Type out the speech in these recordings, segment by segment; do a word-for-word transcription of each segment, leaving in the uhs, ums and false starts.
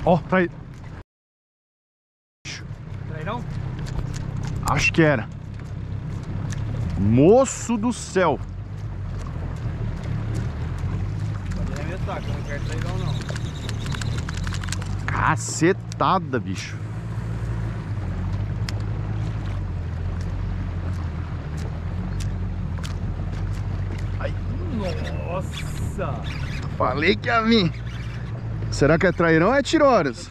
Ó, trai... Trairão? Acho que era. Moço do céu. Pode arremessar, que eu não quero trairão não. Cacetada, bicho. Ai. Nossa! Falei que ia vir. Será que é trairão ou é tiroras?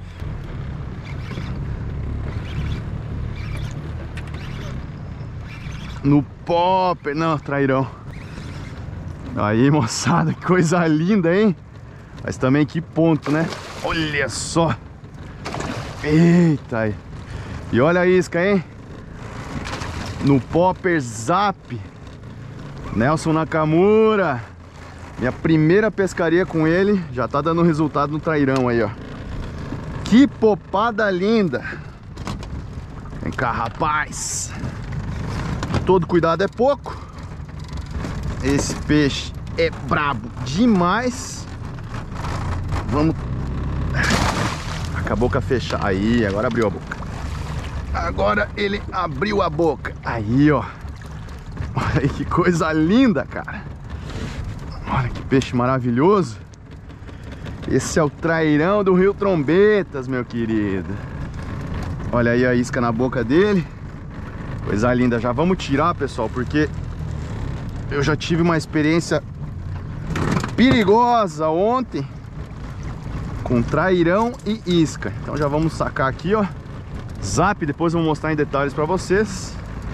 No popper, não, trairão. Aí, moçada, que coisa linda, hein? Mas também que ponto, né? Olha só. Eita aí. E olha a isca, hein? No popper Zap. Nelson Nakamura. Minha primeira pescaria com ele. Já tá dando resultado no trairão aí, ó. Que popada linda. Vem cá, rapaz. Todo cuidado é pouco. Esse peixe é brabo demais. Vamos. Acabou com a fechar. Aí, agora abriu a boca. Agora ele abriu a boca. Aí, ó. Olha aí que coisa linda, cara. Olha que peixe maravilhoso. Esse é o trairão do Rio Trombetas, meu querido. Olha aí a isca na boca dele. Coisa linda. Já vamos tirar, pessoal, porque eu já tive uma experiência perigosa ontem com trairão e isca. Então já vamos sacar aqui, ó. Zap, depois eu vou mostrar em detalhes pra vocês.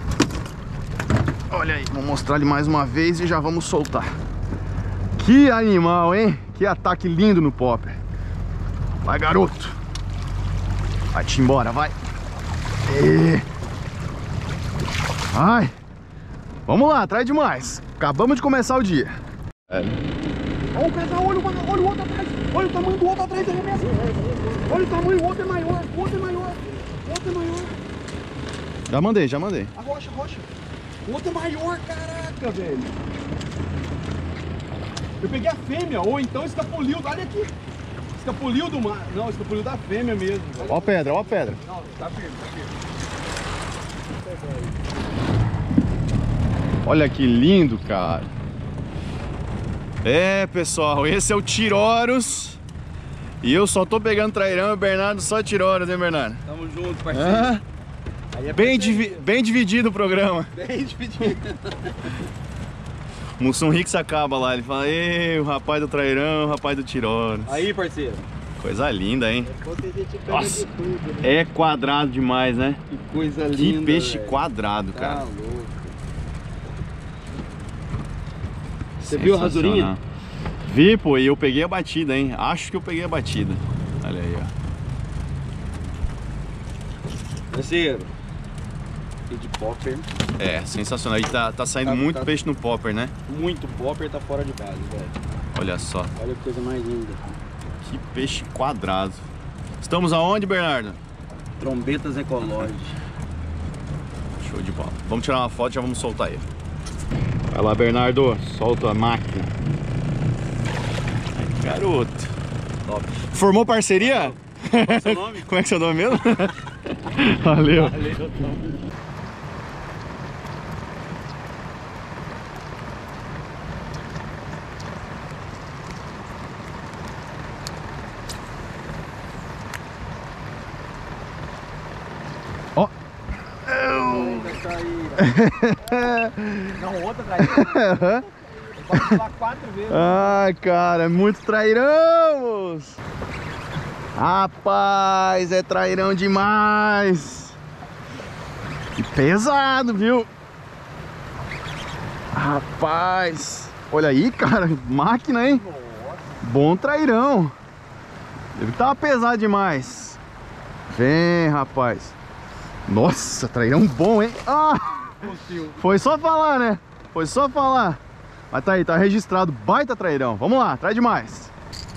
Olha aí, vou mostrar ele mais uma vez e já vamos soltar. Que animal, hein? Que ataque lindo no popper. Vai, garoto. Vai-te embora, vai. E... Ai. Vamos lá, traz demais. Acabamos de começar o dia. É. Olha o casal, olha, olha o outro atrás. Olha o tamanho do outro atrás da remessa. Olha o tamanho, o outro é maior. O outro é maior. O outro é maior. Já mandei, já mandei. A rocha, a rocha. O outro é maior, caraca, velho. Eu peguei a fêmea, ou então escapuliu, olha aqui. Escapuliu do mar. Não, escapuliu da fêmea mesmo. Velho. Ó a pedra, ó a pedra. Não, tá firme, tá firme. Olha que lindo, cara. É, pessoal, esse é o Tiroros. E eu só tô pegando trairão e o Bernardo só Tiroros, hein, Bernardo? Tamo junto, parceiro. Ah, Aí é bem, divi bem dividido o programa. Bem dividido. O Mussum Rix acaba lá, ele fala: ei, o rapaz do trairão, o rapaz do Tiroros. Aí, parceiro. Coisa linda, hein? Nossa, tudo, né? é quadrado demais, né? Que coisa Que linda. peixe véio. quadrado, Tá cara. louco. Você viu a rasurinha? Vi, pô, e eu peguei a batida, hein? Acho que eu peguei a batida. Olha aí, ó. Parceiro. E de popper. É, sensacional. E tá, tá saindo Tá- muito tá- peixe no popper, né? Muito popper, tá fora de base, velho. Olha só. Olha que coisa mais linda. Que peixe quadrado. Estamos aonde, Bernardo? Trombetas ecológicas. Show de bola. Vamos tirar uma foto e já vamos soltar ele. Vai lá, Bernardo. Solta a máquina. Ai, garoto. Top. Formou parceria? Qual é o seu nome? Como é que é seu nome mesmo? Valeu. Valeu, Ó. Não, outra traíra. Pode falar quatro vezes. Ai, cara, é muito trairão, moço. Rapaz, é trairão demais. E pesado, viu? Rapaz. Olha aí, cara, máquina, hein? Nossa. Bom trairão. Deve estar pesado demais. Vem, rapaz. Nossa, trairão bom, hein? Ah, foi só falar, né? Foi só falar. Mas tá aí, tá registrado. Baita trairão. Vamos lá, traz demais.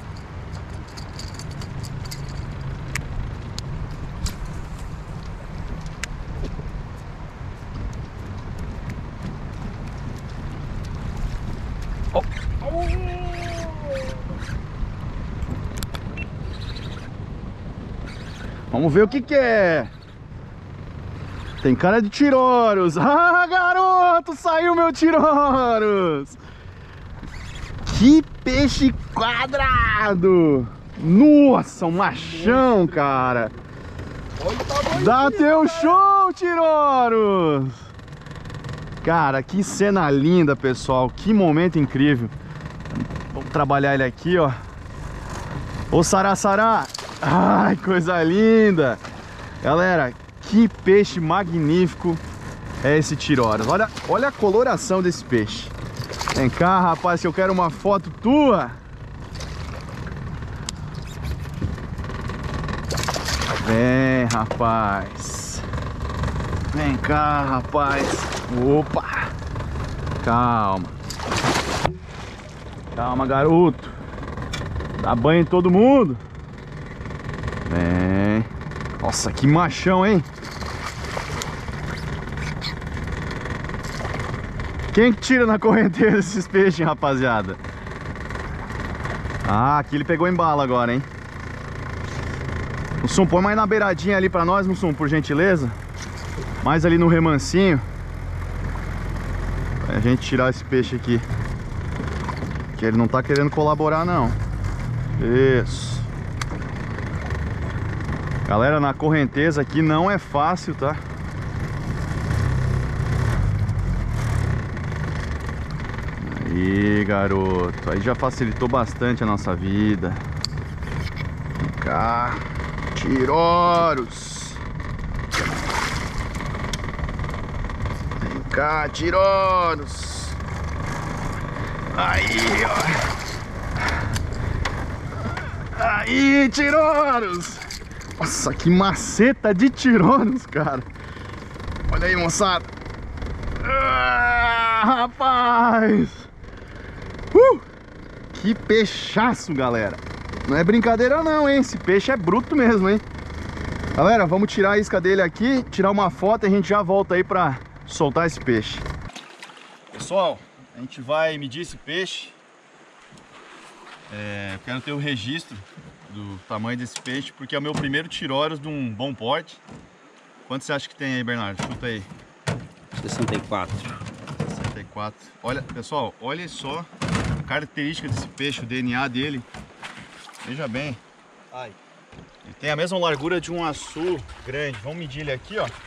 Oh. Oh. Vamos ver o que que é. Tem cara de tiroros. Ah, garoto, saiu meu tiroros. Que peixe quadrado. Nossa, um machão, cara. Dá teu show, tiroros. Cara, que cena linda, pessoal. Que momento incrível. Vamos trabalhar ele aqui, ó. Ô, Sará, Sará. Ai, coisa linda. Galera, que peixe magnífico é esse tiroros. Olha, olha a coloração desse peixe. Vem cá, rapaz, que eu quero uma foto tua. Vem, rapaz. Vem cá, rapaz. Opa. Calma. Calma, garoto. Dá banho em todo mundo. Vem. Nossa, que machão, hein? Quem que tira na correnteza esses peixes, rapaziada? Ah, aqui ele pegou em bala agora, hein? Mussum, põe mais na beiradinha ali pra nós, Mussum, por gentileza. Mais ali no remancinho. Pra gente tirar esse peixe aqui. Que ele não tá querendo colaborar, não. Isso. Galera, na correnteza aqui não é fácil, tá? Aí, garoto. Aí já facilitou bastante a nossa vida. Vem cá. Tiroros. Vem cá, tiroros. Aí, ó. Aí, tiroros. Nossa, que maceta de tiroros, cara. Olha aí, moçada. Ah, rapaz. Uh, que peixaço, galera. Não é brincadeira não, hein? Esse peixe é bruto mesmo, hein? Galera, vamos tirar a isca dele aqui, tirar uma foto e a gente já volta aí pra soltar esse peixe. Pessoal, a gente vai medir esse peixe. É, eu quero ter o registro do tamanho desse peixe, porque é o meu primeiro tiroros de um bom porte. Quanto você acha que tem aí, Bernardo? Chuta aí. sessenta e quatro. sessenta e quatro. Olha, pessoal, olha só a característica desse peixe, o D N A dele. Veja bem. Ai. Ele tem a mesma largura de um açu grande. Vamos medir ele aqui, ó.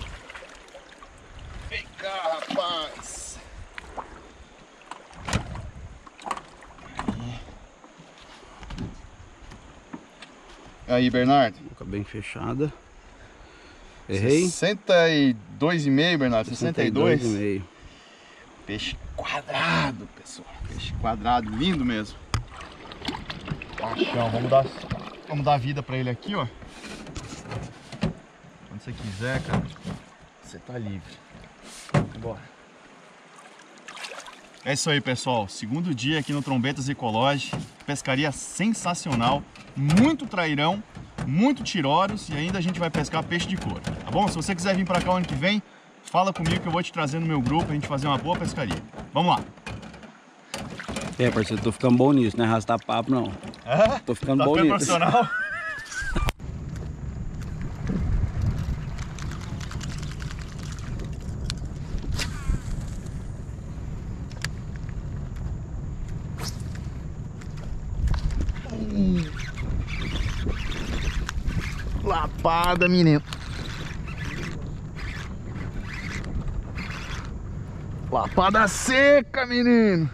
Vem cá, rapaz. Aí, aí, Bernardo. Boca bem fechada. Errei. sessenta e dois e meio, Bernardo. sessenta e dois. sessenta e dois e meio. Peixe quadrado, pessoal. Peixe quadrado, lindo mesmo. Machão, vamos dar, vamos dar vida pra ele aqui, ó. Quando você quiser, cara, você tá livre. Bora. É isso aí, pessoal. Segundo dia aqui no Trombetas Ecolodge. Pescaria sensacional. Muito trairão, muito tiroros e ainda a gente vai pescar peixe de couro, tá bom? Se você quiser vir pra cá o ano que vem, fala comigo que eu vou te trazer no meu grupo pra gente fazer uma boa pescaria. Vamos lá. É, parceiro, tô ficando bom nisso, não é arrastar papo não. É? Tô ficando Tá bom ficando nisso. profissional? Lapada, menino. Lapada seca, menino.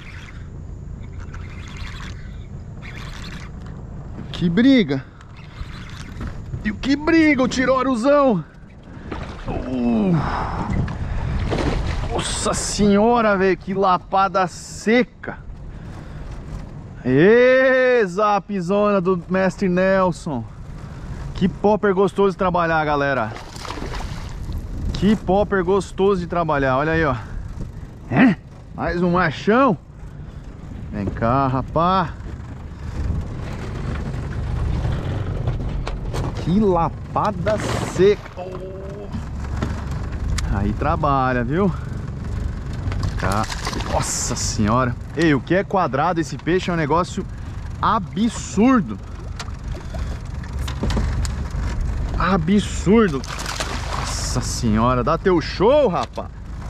Que briga. E o que briga, o tiroruzão. Uh. Nossa senhora, velho, que lapada seca. Ê, zapzona do mestre Nelson. Que popper gostoso de trabalhar, galera. Que popper gostoso de trabalhar. Olha aí, ó. É? Mais um machão. Vem cá, rapá. Que lapada seca. Oh. Aí trabalha, viu? Cá. Nossa senhora. Ei, o que é quadrado esse peixe é um negócio absurdo. absurdo. Nossa senhora, dá teu show, rapaz.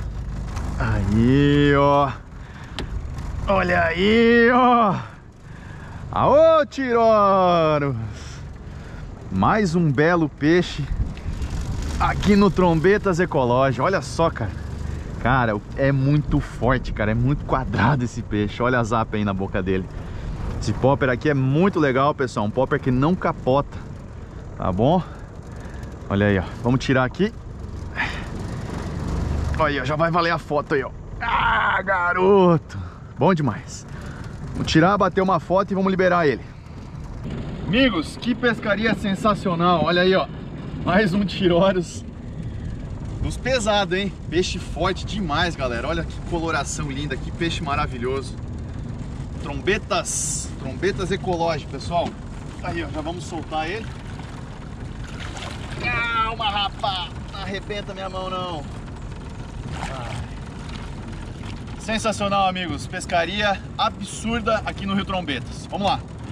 Aí, ó. Olha aí, ó. Aô, Tiroros. Mais um belo peixe aqui no Trombetas Ecológico. Olha só, cara. Cara, é muito forte, cara. É muito quadrado esse peixe. Olha a zapa aí na boca dele. Esse popper aqui é muito legal, pessoal. Um popper que não capota. Tá bom? Olha aí, ó. Vamos tirar aqui. Olha aí, ó. Já vai valer a foto aí, ó. Ah, garoto. Bom demais. Vamos tirar, bater uma foto e vamos liberar ele. Amigos, que pescaria sensacional. Olha aí, ó. Mais um Tiroros. Dos pesados, hein? Peixe forte demais, galera. Olha que coloração linda, que peixe maravilhoso. Trombetas, trombetas ecológicas, pessoal. Aí, ó, já vamos soltar ele. Calma, rapaz. Não arrebenta minha mão, não. Ai. Sensacional, amigos. Pescaria absurda aqui no Rio Trombetas. Vamos lá.